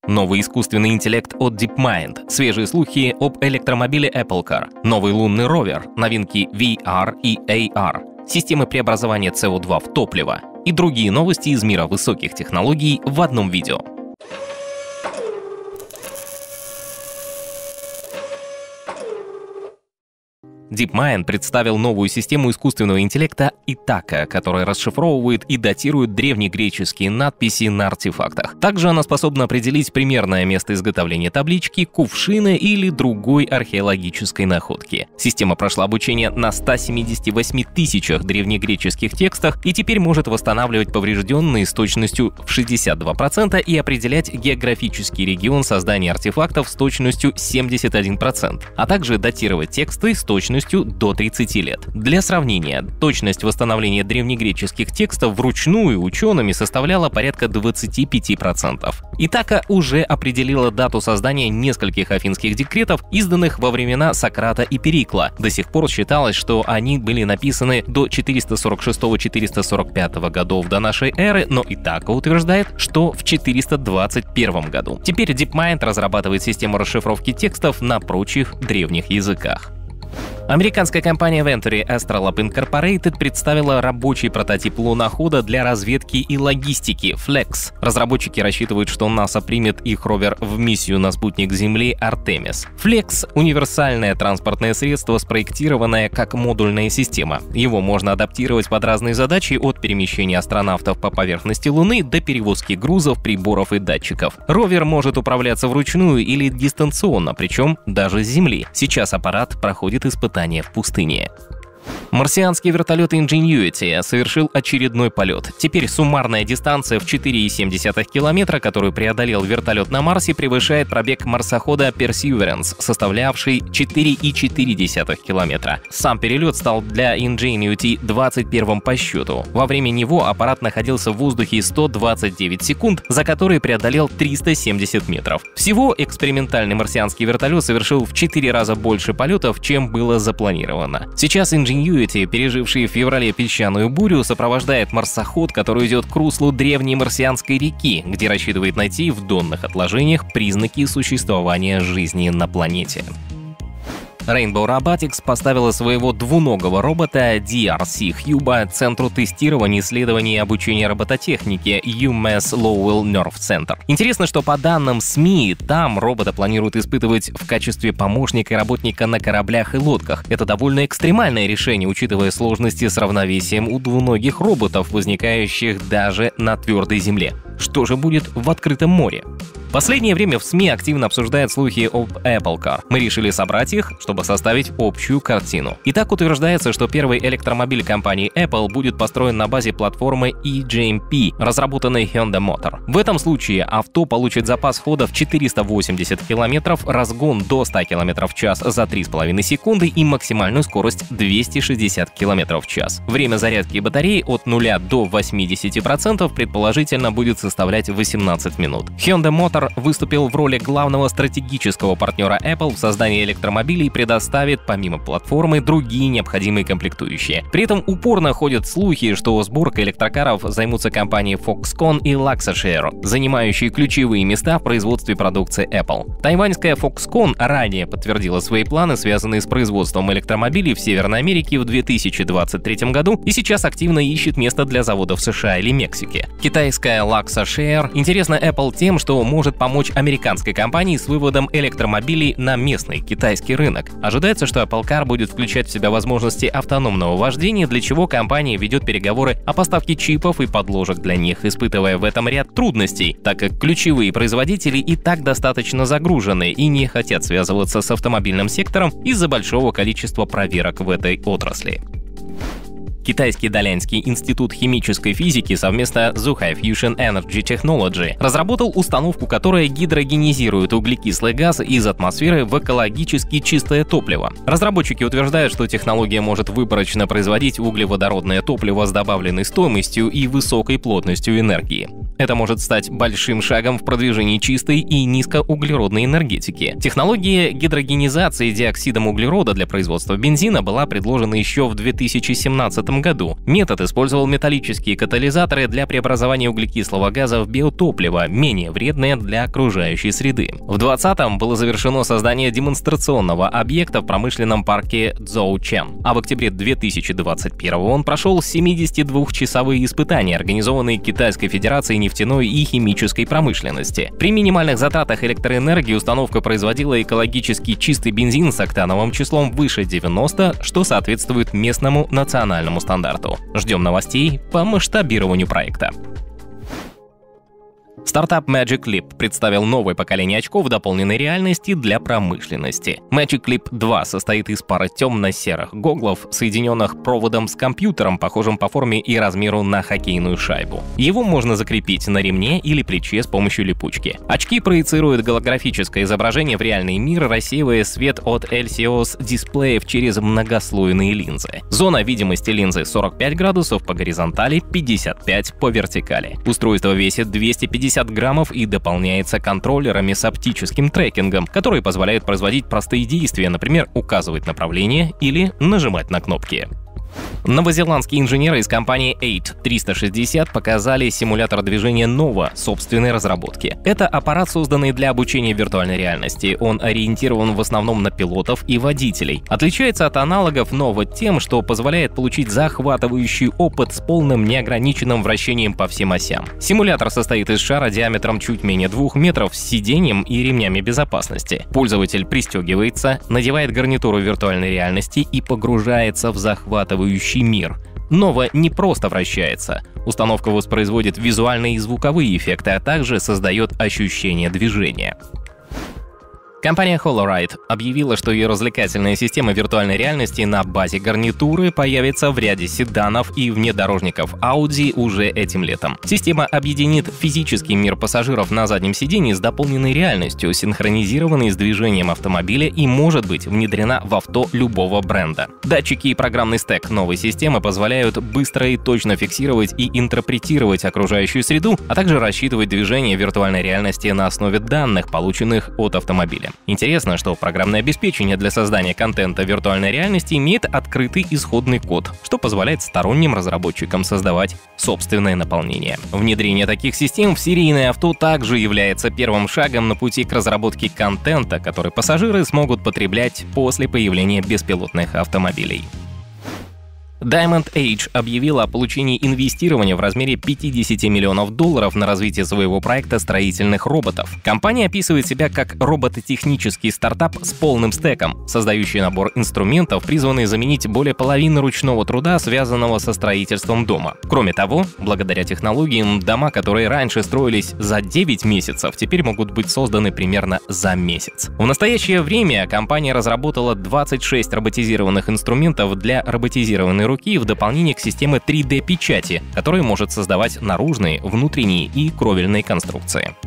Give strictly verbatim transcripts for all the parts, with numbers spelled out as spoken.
Новый искусственный интеллект от DeepMind, свежие слухи об электромобиле Apple Car, новый лунный ровер, новинки ви ар и эй ар, системы преобразования си о два в топливо и другие новости из мира высоких технологий в одном видео. DeepMind представил новую систему искусственного интеллекта Итака, которая расшифровывает и датирует древнегреческие надписи на артефактах. Также она способна определить примерное место изготовления таблички, кувшина или другой археологической находки. Система прошла обучение на ста семидесяти восьми тысячах древнегреческих текстах и теперь может восстанавливать поврежденные с точностью в шестьдесят два процента и определять географический регион создания артефактов с точностью семьдесят один процент, а также датировать тексты с точностью до тридцати лет. Для сравнения, точность восстановления древнегреческих текстов вручную учеными составляла порядка двадцати пяти процентов. Итака уже определила дату создания нескольких афинских декретов, изданных во времена Сократа и Перикла. До сих пор считалось, что они были написаны до четыреста сорок шестого — четыреста сорок пятого годов до нашей эры, но Итака утверждает, что в четыреста двадцать первом году. Теперь DeepMind разрабатывает систему расшифровки текстов на прочих древних языках. Американская компания Venturi Astrolab Incorporated представила рабочий прототип лунохода для разведки и логистики Flex. Разработчики рассчитывают, что НАСА примет их ровер в миссию на спутник Земли Артемис. Flex — универсальное транспортное средство, спроектированное как модульная система. Его можно адаптировать под разные задачи, от перемещения астронавтов по поверхности Луны до перевозки грузов, приборов и датчиков. Ровер может управляться вручную или дистанционно, причем даже с Земли. Сейчас аппарат проходит испытания в пустыне. Марсианский вертолет Ingenuity совершил очередной полет. Теперь суммарная дистанция в четыре и семь десятых километра, которую преодолел вертолет на Марсе, превышает пробег марсохода Perseverance, составлявший четыре и четыре десятых километра. Сам перелет стал для Ingenuity двадцать первым по счету. Во время него аппарат находился в воздухе сто двадцать девять секунд, за которые преодолел триста семьдесят метров. Всего экспериментальный марсианский вертолет совершил в четыре раза больше полетов, чем было запланировано. Сейчас Ingenuity, переживший в феврале песчаную бурю, сопровождает марсоход, который идет к руслу древней марсианской реки, где рассчитывает найти в донных отложениях признаки существования жизни на планете. Rainbow Robotics поставила своего двуногого робота ди ар си Huba Центру тестирования, исследований и обучения робототехники ю эм эс Lowell Nerve Center. Интересно, что по данным СМИ, там робота планируют испытывать в качестве помощника и работника на кораблях и лодках. Это довольно экстремальное решение, учитывая сложности с равновесием у двуногих роботов, возникающих даже на твердой земле. Что же будет в открытом море? В последнее время в СМИ активно обсуждают слухи об Apple Car. Мы решили собрать их, чтобы составить общую картину. Итак, утверждается, что первый электромобиль компании Apple будет построен на базе платформы и джи эм пи, разработанной Hyundai Motor. В этом случае авто получит запас хода в четыреста восемьдесят километров, разгон до ста километров в час за три с половиной секунды и максимальную скорость двести шестьдесят километров в час. Время зарядки батареи от нуля до восьмидесяти процентов предположительно будет составлять восемнадцать минут. Hyundai Motor выступил в роли главного стратегического партнера Apple в создании электромобилей и предоставит помимо платформы другие необходимые комплектующие. При этом упорно ходят слухи, что сборкой электрокаров займутся компании Foxconn и Luxshare, занимающие ключевые места в производстве продукции Apple. Тайваньская Foxconn ранее подтвердила свои планы, связанные с производством электромобилей в Северной Америке в две тысячи двадцать третьем году, и сейчас активно ищет место для заводов в США или Мексике. Китайская Luxshare интересна Apple тем, что может помочь американской компании с выводом электромобилей на местный китайский рынок. Ожидается, что Apple Car будет включать в себя возможности автономного вождения, для чего компания ведет переговоры о поставке чипов и подложек для них, испытывая в этом ряд трудностей, так как ключевые производители и так достаточно загружены и не хотят связываться с автомобильным сектором из-за большого количества проверок в этой отрасли. Китайский Далянский институт химической физики совместно с Zhuhai Fusion Energy Technology разработал установку, которая гидрогенизирует углекислый газ из атмосферы в экологически чистое топливо. Разработчики утверждают, что технология может выборочно производить углеводородное топливо с добавленной стоимостью и высокой плотностью энергии. Это может стать большим шагом в продвижении чистой и низкоуглеродной энергетики. Технология гидрогенизации диоксидом углерода для производства бензина была предложена еще в две тысячи семнадцатом девятом году. Метод использовал металлические катализаторы для преобразования углекислого газа в биотопливо, менее вредное для окружающей среды. В двадцатом было завершено создание демонстрационного объекта в промышленном парке Цзоучэн, а в октябре две тысячи двадцать первого он прошел семидесятидвухчасовые испытания, организованные Китайской Федерацией нефтяной и химической промышленности. При минимальных затратах электроэнергии установка производила экологически чистый бензин с октановым числом выше девяноста, что соответствует местному национальному стандарту. Ждем новостей по масштабированию проекта. Стартап Magic Leap представил новое поколение очков дополненной реальности для промышленности. Magic Leap два состоит из пары темно-серых гоглов, соединенных проводом с компьютером, похожим по форме и размеру на хоккейную шайбу. Его можно закрепить на ремне или плече с помощью липучки. Очки проецируют голографическое изображение в реальный мир, рассеивая свет от эл си о-дисплеев через многослойные линзы. Зона видимости линзы сорок пять градусов по горизонтали, пятьдесят пять по вертикали. Устройство весит двести пятьдесят граммов и дополняется контроллерами с оптическим трекингом, которые позволяют производить простые действия, например, указывать направление или нажимать на кнопки. Новозеландские инженеры из компании эйт триста шестьдесят показали симулятор движения Nova собственной разработки. Это аппарат, созданный для обучения виртуальной реальности. Он ориентирован в основном на пилотов и водителей. Отличается от аналогов Nova тем, что позволяет получить захватывающий опыт с полным неограниченным вращением по всем осям. Симулятор состоит из шара диаметром чуть менее двух метров с сиденьем и ремнями безопасности. Пользователь пристегивается, надевает гарнитуру виртуальной реальности и погружается в захватывающий мир. Nova не просто вращается. Установка воспроизводит визуальные и звуковые эффекты, а также создает ощущение движения. Компания Holoride объявила, что ее развлекательная система виртуальной реальности на базе гарнитуры появится в ряде седанов и внедорожников Audi уже этим летом. Система объединит физический мир пассажиров на заднем сидении с дополненной реальностью, синхронизированной с движением автомобиля, и может быть внедрена в авто любого бренда. Датчики и программный стек новой системы позволяют быстро и точно фиксировать и интерпретировать окружающую среду, а также рассчитывать движение виртуальной реальности на основе данных, полученных от автомобиля. Интересно, что программное обеспечение для создания контента виртуальной реальности имеет открытый исходный код, что позволяет сторонним разработчикам создавать собственное наполнение. Внедрение таких систем в серийное авто также является первым шагом на пути к разработке контента, который пассажиры смогут потреблять после появления беспилотных автомобилей. Diamond Age объявила о получении инвестирования в размере пятидесяти миллионов долларов на развитие своего проекта строительных роботов. Компания описывает себя как робототехнический стартап с полным стеком, создающий набор инструментов, призванный заменить более половины ручного труда, связанного со строительством дома. Кроме того, благодаря технологиям, дома, которые раньше строились за девять месяцев, теперь могут быть созданы примерно за месяц. В настоящее время компания разработала двадцать шесть роботизированных инструментов для роботизированной руки в дополнение к системе три дэ печати, которая может создавать наружные, внутренние и кровельные конструкции.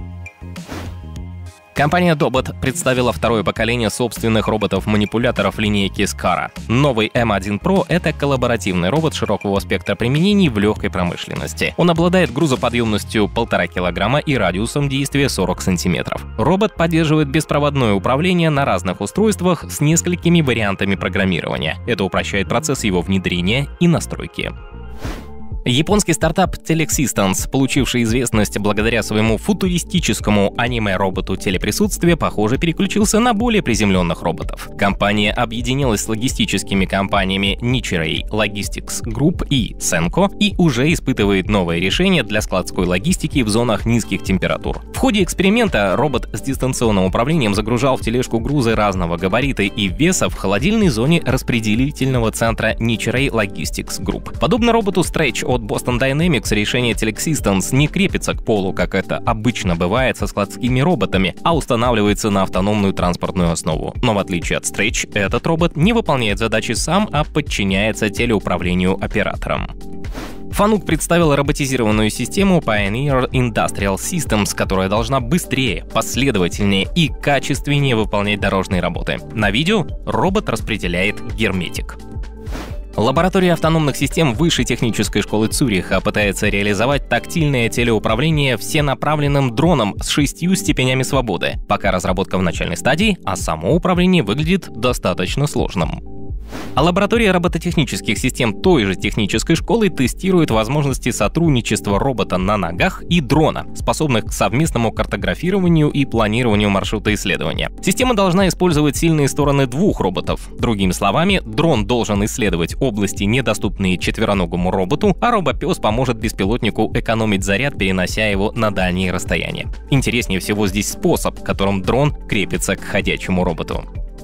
Компания Dobot представила второе поколение собственных роботов-манипуляторов линейки Skara. Новый эм один про — это коллаборативный робот широкого спектра применений в легкой промышленности. Он обладает грузоподъемностью полтора килограмма и радиусом действия сорок сантиметров. Робот поддерживает беспроводное управление на разных устройствах с несколькими вариантами программирования. Это упрощает процесс его внедрения и настройки. Японский стартап Telexistence, получивший известность благодаря своему футуристическому аниме-роботу телеприсутствия, похоже, переключился на более приземленных роботов. Компания объединилась с логистическими компаниями Nichirai Logistics Group и Senko и уже испытывает новые решения для складской логистики в зонах низких температур. В ходе эксперимента робот с дистанционным управлением загружал в тележку грузы разного габарита и веса в холодильной зоне распределительного центра Nichirai Logistics Group. Подобно роботу Stretch от Boston Dynamics, решение Telexistence не крепится к полу, как это обычно бывает со складскими роботами, а устанавливается на автономную транспортную основу. Но в отличие от Stretch, этот робот не выполняет задачи сам, а подчиняется телеуправлению оператором. Fanuc представила роботизированную систему Pioneer Industrial Systems, которая должна быстрее, последовательнее и качественнее выполнять дорожные работы. На видео робот распределяет герметик. Лаборатория автономных систем Высшей технической школы Цюриха пытается реализовать тактильное телеуправление всенаправленным дроном с шестью степенями свободы. Пока разработка в начальной стадии, а само управление выглядит достаточно сложным. А лаборатория робототехнических систем той же технической школы тестирует возможности сотрудничества робота на ногах и дрона, способных к совместному картографированию и планированию маршрута исследования. Система должна использовать сильные стороны двух роботов. Другими словами, дрон должен исследовать области, недоступные четвероногому роботу, а робопес поможет беспилотнику экономить заряд, перенося его на дальние расстояния. Интереснее всего здесь способ, которым дрон крепится к ходячему роботу.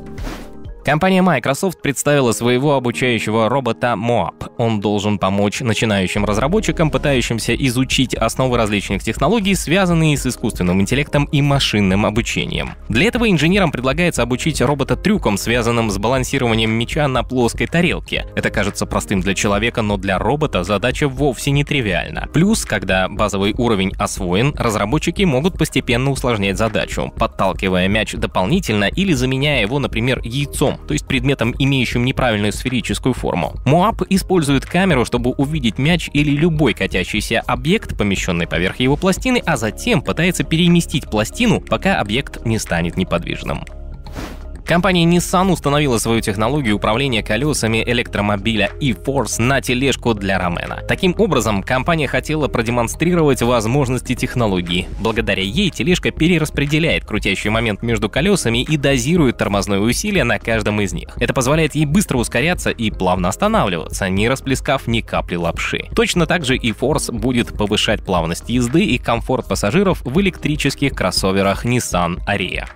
Компания Microsoft представила своего обучающего робота Moab. Он должен помочь начинающим разработчикам, пытающимся изучить основы различных технологий, связанные с искусственным интеллектом и машинным обучением. Для этого инженерам предлагается обучить робота трюкам, связанным с балансированием мяча на плоской тарелке. Это кажется простым для человека, но для робота задача вовсе не тривиальна. Плюс, когда базовый уровень освоен, разработчики могут постепенно усложнять задачу, подталкивая мяч дополнительно или заменяя его, например, яйцом, то есть предметом, имеющим неправильную сферическую форму. Moab использует камеру, чтобы увидеть мяч или любой катящийся объект, помещенный поверх его пластины, а затем пытается переместить пластину, пока объект не станет неподвижным. Компания Nissan установила свою технологию управления колесами электромобиля e-Force на тележку для Ромена. Таким образом, компания хотела продемонстрировать возможности технологии. Благодаря ей тележка перераспределяет крутящий момент между колесами и дозирует тормозное усилие на каждом из них. Это позволяет ей быстро ускоряться и плавно останавливаться, не расплескав ни капли лапши. Точно так же e-Force будет повышать плавность езды и комфорт пассажиров в электрических кроссоверах Nissan Ariya.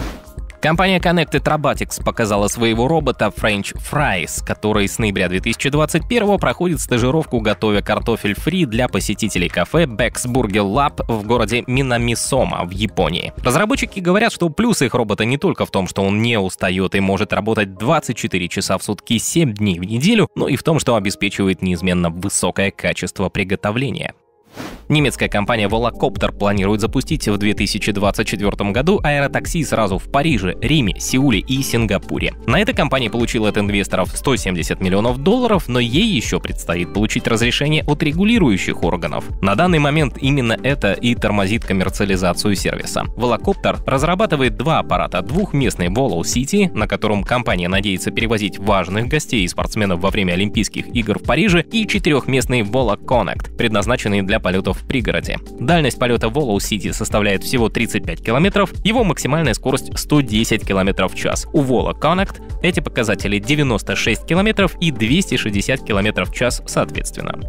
Компания Connected Robotics показала своего робота French Fries, который с ноября две тысячи двадцать первого проходит стажировку, готовя картофель фри для посетителей кафе Beck's Burger Lab в городе Минамисома в Японии. Разработчики говорят, что плюс их робота не только в том, что он не устает и может работать двадцать четыре часа в сутки семь дней в неделю, но и в том, что обеспечивает неизменно высокое качество приготовления. Немецкая компания Volocopter планирует запустить в две тысячи двадцать четвёртом году аэротакси сразу в Париже, Риме, Сеуле и Сингапуре. На это компания получила от инвесторов сто семьдесят миллионов долларов, но ей еще предстоит получить разрешение от регулирующих органов. На данный момент именно это и тормозит коммерциализацию сервиса. Volocopter разрабатывает два аппарата: двухместный Volo City, на котором компания надеется перевозить важных гостей и спортсменов во время Олимпийских игр в Париже, и четырехместный Volo Connect, предназначенный для полетов в пригороде. Дальность полета Volo City составляет всего тридцать пять километров, его максимальная скорость сто десять километров в час. У Volo Connect эти показатели девяносто шесть километров и двести шестьдесят километров в час соответственно.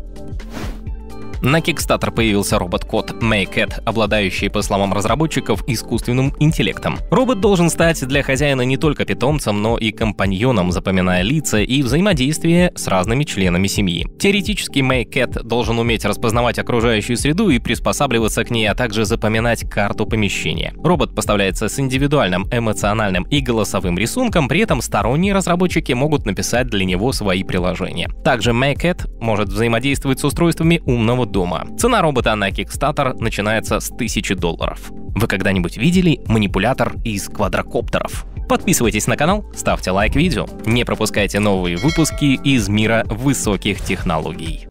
На Kickstarter появился робот-кот Maycat, обладающий, по словам разработчиков, искусственным интеллектом. Робот должен стать для хозяина не только питомцем, но и компаньоном, запоминая лица и взаимодействие с разными членами семьи. Теоретически Maycat должен уметь распознавать окружающую среду и приспосабливаться к ней, а также запоминать карту помещения. Робот поставляется с индивидуальным эмоциональным и голосовым рисунком, при этом сторонние разработчики могут написать для него свои приложения. Также Maycat может взаимодействовать с устройствами умного дома. Цена робота на Kickstarter начинается с тысячи долларов. Вы когда-нибудь видели манипулятор из квадрокоптеров? Подписывайтесь на канал, ставьте лайк видео, не пропускайте новые выпуски из мира высоких технологий.